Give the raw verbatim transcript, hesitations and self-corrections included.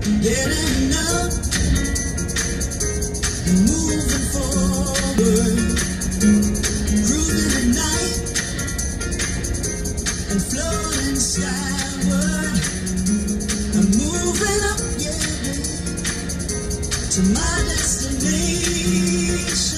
getting up and moving forward, cruising the night and floating skyward. I'm moving up, yeah, to my destination.